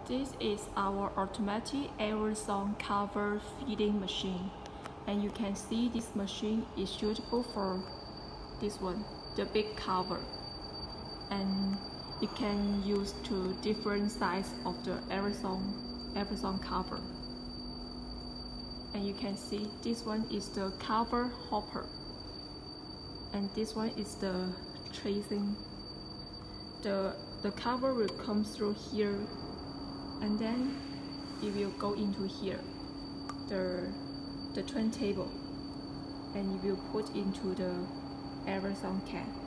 This is our automatic aerosol cover feeding machine, and you can see this machine is suitable for this one, the big cover, and it can use to different size of the aerosol cover. And you can see this one is the cover hopper, and this one is the tracing. The cover will come through here, and then it will go into here, the turntable, and it will put into the aerosol can.